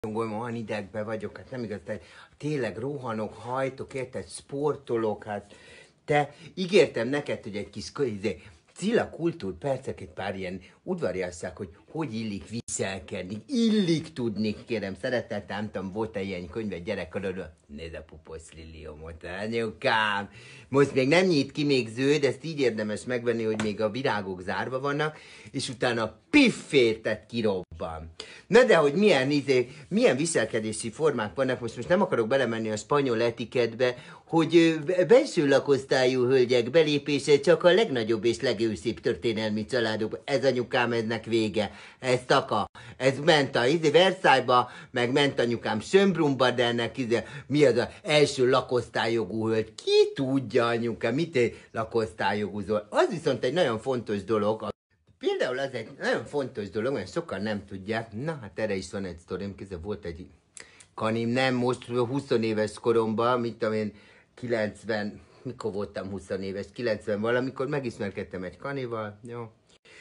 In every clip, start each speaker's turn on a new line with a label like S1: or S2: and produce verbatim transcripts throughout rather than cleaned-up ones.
S1: Gondolom, olyan idegben vagyok, hát nem igaz, de tényleg rohanok, hajtok, érted, sportolok, hát te ígértem neked, hogy egy kis izé, Cilla Kultúr percek, egy pár ilyen udvariasság, hogy hogy illik viselkedni, illik tudni, kérem, szeretettel, nem tudom, volt-e ilyen könyve gyerekkorodban? Nézd a pupos liliomot, anyukám! Most még nem nyit ki még zöld, ezt így érdemes megvenni, hogy még a virágok zárva vannak, és utána piffértet kirobban. Na de, hogy milyen, izé, milyen viselkedési formák vannak, most, most nem akarok belemenni a spanyol etiketbe, hogy belső lakosztályú hölgyek belépése csak a legnagyobb és legőszébb történelmi családok. Ez anyukám, eznek vége. Ez taka. Ez ment a izé, Versailles-ba, meg ment anyukám Schönbrunn-ba, de ennek izé, mi az az első lakosztályjogú hölgy? Ki tudja anyukám, mit lakosztályjogúzol? Az viszont egy nagyon fontos dolog. Például az egy nagyon fontos dolog, mert sokan nem tudják. Na, hát erre is van egy sztorim, kézzel volt egy kanim, nem most húsz éves koromban, mit tudom én, kilencven, mikor voltam húsz éves, kilencven valamikor megismerkedtem egy kanival, jó.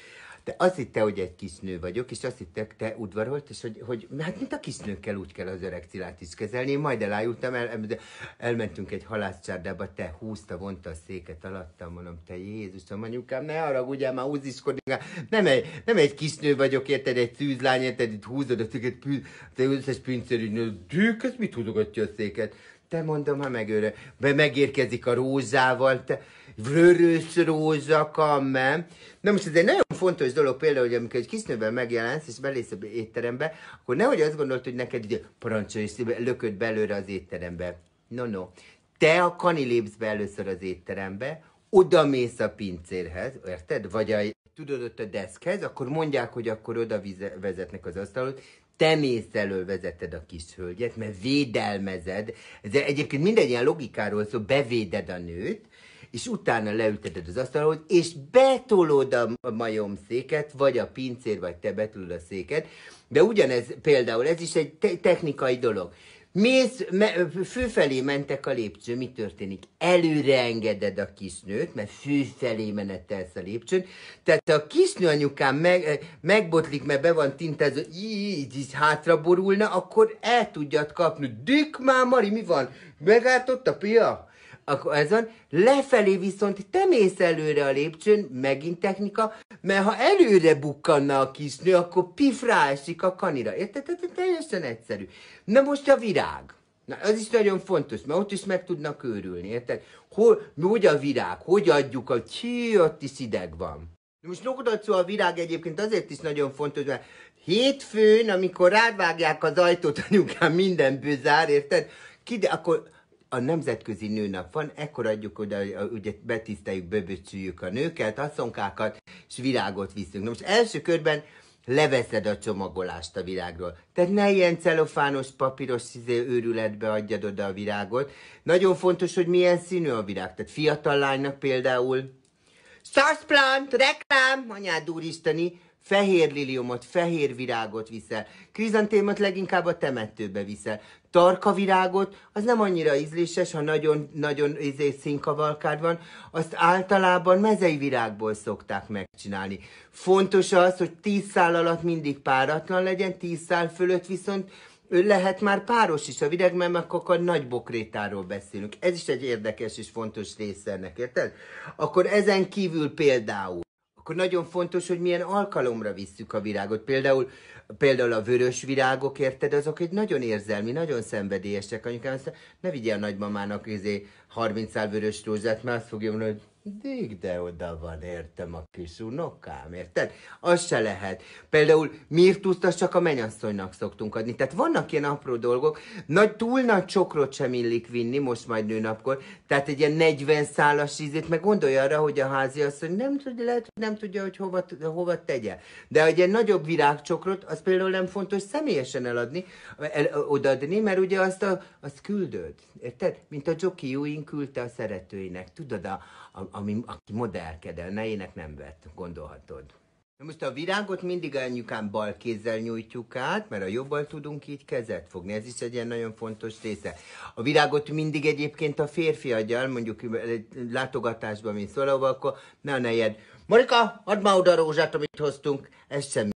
S1: De azt hitte, hogy egy kisnő vagyok, és azt hitte, te udvarolt, és hogy, hogy hát mint a kisnőkkel úgy kell az öreg Cillát is kezelni. Én majd elájultam, el, el, elmentünk egy halászcsárdába, te húzta, vonta a széket alattam, mondom, te Jézusom, anyukám, ne haragudjál, már húziskodik, nem egy, nem egy kisnő vagyok, érted, egy szűzlány, érted, itt húzod a széket, te összes pincérűnő, dűk, ez mit húzogatja a széket? Te mondom, ha megőre, be megérkezik a rózsával, te vörös rózsa, kammem. Na most ez egy nagyon fontos dolog például, hogy amikor egy kisnővel megjelensz, és belész az étterembe, akkor nehogy azt gondolt, hogy neked ugye parancsolj, és lököd belőle az étterembe. No, no. Te a kani lépsz be először az étterembe, oda mész a pincérhez, érted? Vagy a, tudod, ott a deszkhez, akkor mondják, hogy akkor oda vezetnek az asztalot, te mész elől vezeted a kis hölgyet, mert védelmezed. Ez egyébként minden ilyen logikáról szól, bevéded a nőt, és utána leülteted az asztalhoz, és betolod a majomszéket, vagy a pincér, vagy te betolod a széket. De ugyanez például, ez is egy te technikai dolog. Mész, me, főfelé mentek a lépcsőn, mi történik? Előre engeded a kisnőt, mert főfelé menetelsz a lépcsőn. Tehát a kisnő anyukám meg, megbotlik, mert be van tintázva, így is hátra borulna, akkor el tudjad kapni. Dük már, Mari, mi van? Megállt a pia? Akkor ez van. Lefelé viszont te mész előre a lépcsőn, megint technika, mert ha előre bukkanna a kisnő, akkor pif ráesik a kanira. Érted? Ez teljesen egyszerű. Na most a virág. Na, az is nagyon fontos, mert ott is meg tudnak őrülni, érted? Hol, hogy a virág? Hogy adjuk a csí, ott is ideg van. Most nokodatszó a virág egyébként azért is nagyon fontos, mert hétfőn, amikor rávágják az ajtót, anyukám mindenből zár, érted? Kide, akkor a nemzetközi nőnap van, ekkor adjuk oda, ugye betiszteljük, beböcsüljük a nőket, asszonkákat, és virágot viszünk. Na most első körben leveszed a csomagolást a virágról. Tehát ne ilyen celofános, papíros őrületbe adjad oda a virágot. Nagyon fontos, hogy milyen színű a virág. Tehát fiatal lánynak például Starsplant, reklám, anyád úristeni, fehér liliomot, fehér virágot viszel. Krizantémot leginkább a temetőbe viszel. Tarka virágot, az nem annyira ízléses, ha nagyon-nagyon színkavalkád van, azt általában mezei virágból szokták megcsinálni. Fontos az, hogy tíz szál alatt mindig páratlan legyen, tíz szál fölött viszont lehet már páros is a virág, mert akkor a nagy bokrétáról beszélünk. Ez is egy érdekes és fontos része ennek, érted? Akkor ezen kívül például, akkor nagyon fontos, hogy milyen alkalomra visszük a virágot. Például, például a vörös virágok, érted, azok egy nagyon érzelmi, nagyon szenvedélyesek. Anyukám, azt ne vigyél a nagymamának izé harminc szál vörös rózsát, mert azt fogja mondani, hogy Dig, de oda van, értem, a kis unokám, érted? Az se lehet. Például mirtuszt azt csak a mennyasszonynak szoktunk adni. Tehát vannak ilyen apró dolgok. Nagy, túl nagy csokrot sem illik vinni, most majd nőnapkor. Tehát egy ilyen negyven szálas ízét, meg gondolj arra, hogy a háziasszony nem tudja, lehet, hogy nem tudja, hogy hova, hova tegye. De egy ilyen nagyobb virágcsokrot, az például nem fontos személyesen eladni, el, odaadni, mert ugye azt, a, azt küldöd. Érted? Mint a Jockey Ewing küldte a szeretőinek. Tudod, a, a, ami, aki modellkedel, nejének nem vett, gondolhatod. Na most a virágot mindig anyukám bal kézzel nyújtjuk át, mert a jobbal tudunk így kezet fogni. Ez is egy ilyen nagyon fontos része. A virágot mindig egyébként a férfi adja, mondjuk látogatásban, mint szólóval, akkor ne a nejed. Marika, add már oda a rózsát, amit hoztunk. Ez sem